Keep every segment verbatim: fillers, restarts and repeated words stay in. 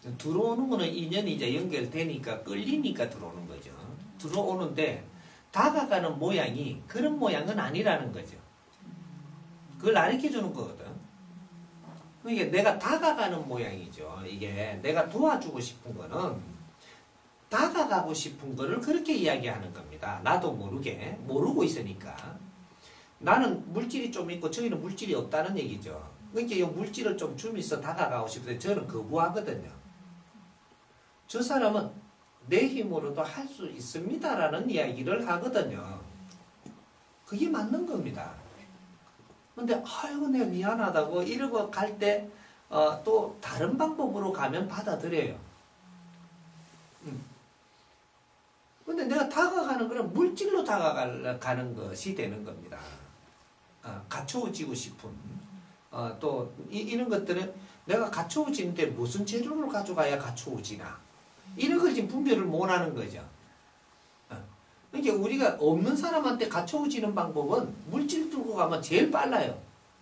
들어오는 거는 인연이 이제 연결되니까 끌리니까 들어오는 거죠. 들어오는데 다가가는 모양이 그런 모양은 아니라는 거죠. 그걸 가르쳐 주는 거거든. 이게 내가 다가가는 모양이죠. 이게 내가 도와주고 싶은 거는 다가가고 싶은 거를 그렇게 이야기하는 겁니다. 나도 모르게 모르고 있으니까. 나는 물질이 좀 있고 저희는 물질이 없다는 얘기죠. 그러니까 이 물질을 좀 주면서 다가가고 싶은데 저는 거부하거든요. 저 사람은 내 힘으로도 할 수 있습니다라는 이야기를 하거든요. 그게 맞는 겁니다. 근데 아이고 내가 미안하다고 이러고 갈 때 어, 또 다른 방법으로 가면 받아들여요. 음. 근데 내가 다가가는 거는 물질로 다가가는 것이 되는 겁니다. 어, 갖춰지고 싶은 어, 또 이, 이런 것들은 내가 갖춰지는데 무슨 재료를 가져가야 갖춰지나 이런 걸 지금 분별을 못하는 거죠. 어. 그러니까 우리가 없는 사람한테 갖춰지는 방법은 물질 들고 가면 제일 빨라요.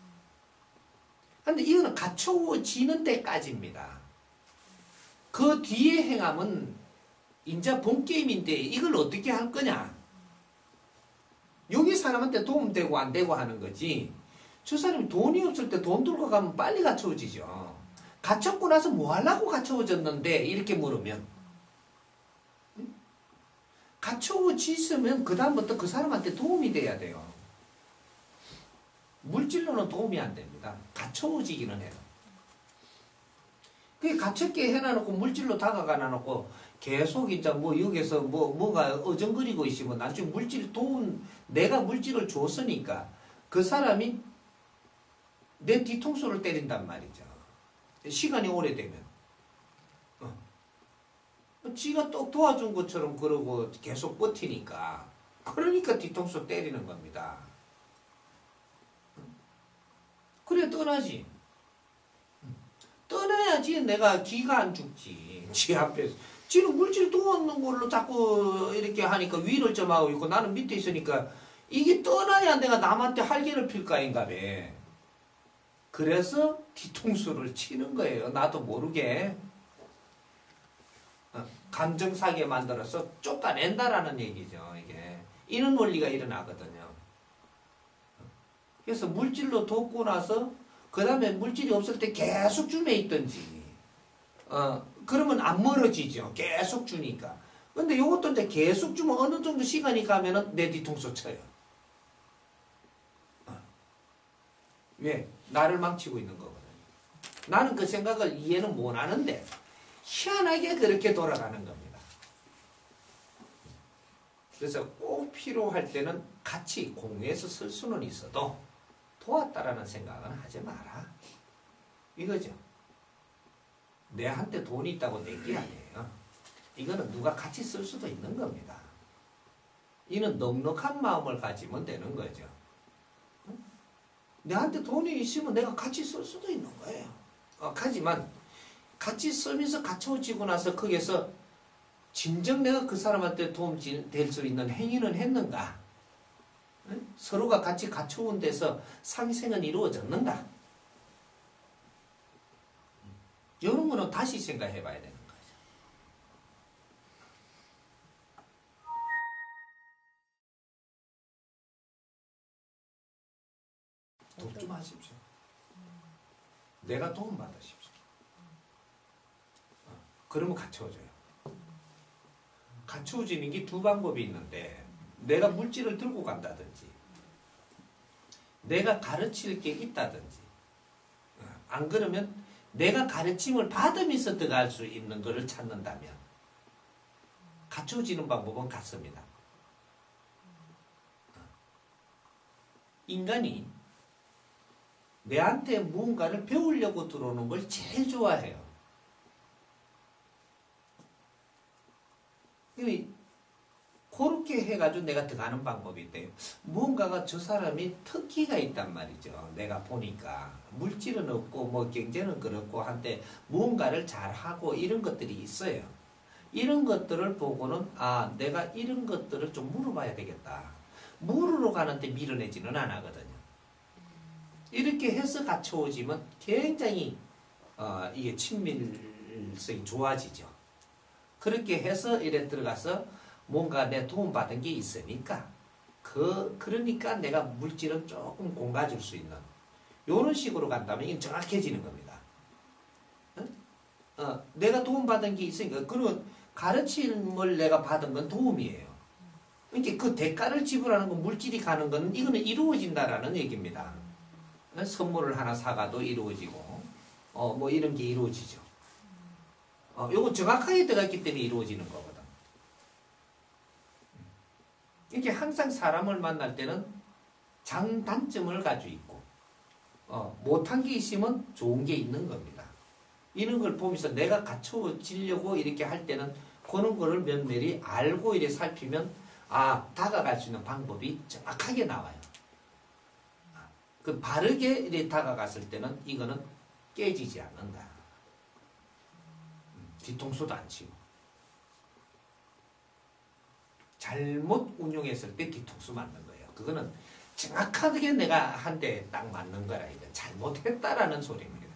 근데 이거는 갖춰지는 데까지입니다. 그 뒤에 행함은 이제 본 게임인데 이걸 어떻게 할 거냐? 여기 사람한테 도움되고 안 되고 하는 거지. 저 사람이 돈이 없을 때 돈 들고 가면 빨리 갖춰지죠. 갖췄고 나서 뭐 하려고 갖춰졌는데 이렇게 물으면 갖춰지으면 그 다음부터 그 사람한테 도움이 돼야 돼요. 물질로는 도움이 안 됩니다. 갖춰지기는 해요. 그게 갖췄게 해놔놓고 물질로 다가가 놔놓고 계속 이제 뭐 여기서 뭐 뭐가 어정거리고 있으면 나중에 물질 도움 내가 물질을 줬으니까 그 사람이 내 뒤통수를 때린단 말이죠. 시간이 오래되면 어. 지가 또 도와준 것처럼 그러고 계속 버티니까 그러니까 뒤통수 때리는 겁니다. 그래 떠나지. 떠나야지 내가 기가 안 죽지. 지 앞에서. 지는 물질 도와는 걸로 자꾸 이렇게 하니까 위를 좀 하고 있고 나는 밑에 있으니까 이게 떠나야 내가 남한테 할개를 필까 인가 봐. 그래서 뒤통수를 치는 거예요. 나도 모르게. 감정사게 만들어서 쫓아낸다라는 얘기죠. 이게. 이런 원리가 일어나거든요. 그래서 물질로 돕고 나서 그 다음에 물질이 없을 때 계속 줌에 있든지 어 그러면 안 멀어지죠. 계속 주니까. 근데 요것도 이제 계속 주면 어느 정도 시간이 가면은 내 뒤통수 쳐요. 어. 왜? 나를 망치고 있는 거거든요. 나는 그 생각을 이해는 못 하는데 희한하게 그렇게 돌아가는 겁니다. 그래서 꼭 필요할 때는 같이 공유해서 쓸 수는 있어도 도왔다라는 생각은 하지 마라. 이거죠. 내한테 돈이 있다고 내게 아니에요. 이거는 누가 같이 쓸 수도 있는 겁니다. 이는 넉넉한 마음을 가지면 되는 거죠. 내한테 돈이 있으면 내가 같이 쓸 수도 있는 거예요. 어, 하지만 같이 쓰면서 갖춰지고 나서 거기에서 진정 내가 그 사람한테 도움 될 수 있는 행위는 했는가? 응? 서로가 같이 갖춰온 데서 상생은 이루어졌는가? 이런 거는 다시 생각해 봐야 되는 거죠. 도움 좀 하십시오. 내가 도움 받으십시오. 어, 그러면 갖춰져요. 갖춰지는 게 두 방법이 있는데 내가 물질을 들고 간다든지 내가 가르칠 게 있다든지 안 그러면 내가 가르침을 받으면서 들어갈 수 있는 것을 찾는다면 갖춰지는 방법은 같습니다. 인간이 내한테 무언가를 배우려고 들어오는 걸 제일 좋아해요. 그렇게 해가지고 내가 들어가는 방법이 있대요. 무언가가 저 사람이 특기가 있단 말이죠. 내가 보니까 물질은 없고 뭐 경제는 그렇고 한데 무언가를 잘하고 이런 것들이 있어요. 이런 것들을 보고는 아 내가 이런 것들을 좀 물어봐야 되겠다. 물으러 가는데 밀어내지는 않거든요. 이렇게 해서 갖춰오지면 굉장히 어, 이게 친밀 효율성이 좋아지죠. 그렇게 해서 이래 들어가서 뭔가 내 도움받은 게 있으니까 그 그러니까 내가 물질은 조금 공가줄 수 있는 이런 식으로 간다면 이건 정확해지는 겁니다. 어? 어, 내가 도움받은 게 있으니까 그런 가르침을 내가 받은 건 도움이에요. 그러니까 그 대가를 지불하는 건 물질이 가는 건 이거는 이루어진다라는 얘기입니다. 어? 선물을 하나 사가도 이루어지고 어, 뭐 이런 게 이루어지죠. 어, 요거 정확하게 들어갔기 때문에 이루어지는 거거든. 이렇게 항상 사람을 만날 때는 장단점을 가지고 있고, 어, 못한 게 있으면 좋은 게 있는 겁니다. 이런 걸 보면서 내가 갖춰지려고 이렇게 할 때는 그런 거를 면밀히 알고 이렇게 살피면, 아, 다가갈 수 있는 방법이 정확하게 나와요. 그 바르게 이렇게 다가갔을 때는 이거는 깨지지 않는다. 뒤통수도 안 치고. 잘못 운용했을 때 뒤통수 맞는 거예요. 그거는 정확하게 내가 한 대 딱 맞는 거라. 이거 잘못했다라는 소리입니다.